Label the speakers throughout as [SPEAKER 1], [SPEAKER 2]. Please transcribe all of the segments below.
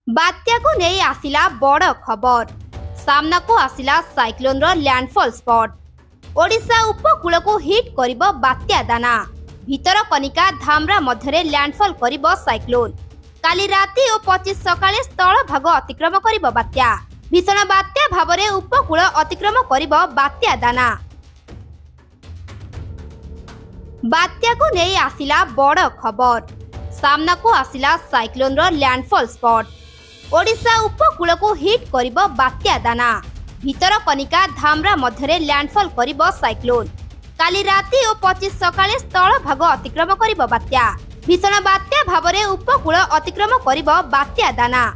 [SPEAKER 1] बात्या को नहीं आसिला बड़ खबर। सामना को आसिला साइक्लोन रो लैंडफॉल स्पॉट। ओडिशा उपकूल को हिट करिबो बात्या दाना। भीतर कनिका धामरा मध्यरे लैंडफॉल करिबो साइक्लोन। काली राति और 25 सकाळे स्थल भाग अतिक्रम करिबो बात्या। भीषण बात्या भावरे उपकूल अतिक्रम करिबो बात्या दाना। बात्या को नहीं आसिला बड़ खबर। सामना को आसिला साइक्लोन रो लैंडफॉल स्पॉट। ओडिशा उपकूल को हिट करिबो बात्या दाना। भीतर कनिका धामरा मध्यरे लैंडफॉल करिबो साइक्लोन। काली राति और 25 सकाळे स्थल भाग अतिक्रम करिबो बात्या। भीषण बात्या भावरे उपकूल अतिक्रम करिबो बात्या दाना।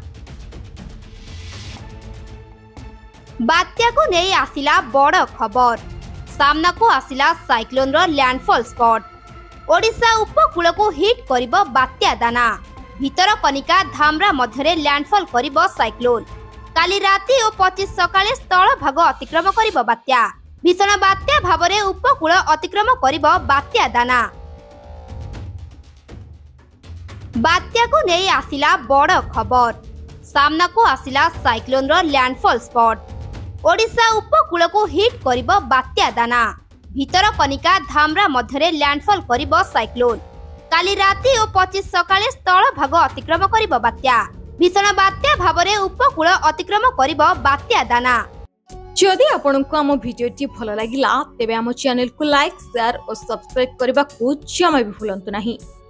[SPEAKER 1] बात्या को नहीं आसिला बड़ खबर। सामना को आसिला साइक्लोन रो लैंडफॉल स्पॉट। ओडिशा उपकूल को हिट करिबो बात्या दाना। भीतर कनिका धामरा मध्यरे लैंडफॉल करिबो साइक्लोन। काली राति और 25 सकाळे स्थल भाग अतिक्रम करिबो बात्या। भीषण बात्या भावरे उपकूल अतिक्रम करिबो बात्या दाना। बात्या को नहीं आसिला बड़ खबर। सामना को आसिला साइक्लोन रो लैंडफॉल स्पॉट। ओडिशा उपकूल को हिट करिबो बात्या दाना। भीतर कनिका धामरा मध्यरे लैंडफॉल करिबो साइक्लोन। काली राति और 25 सकाळे स्थल भाग अतिक्रम करिबो बात्या। भीषण बात्या भावरे उपकूल अतिक्रम करिबो बात्या दाना।
[SPEAKER 2] जदि आपंक आम भिडी भल लगा तेब आम चैनल को लाइक शेयर और सब्सक्राइब करने को जमा भी भूलु नहीं।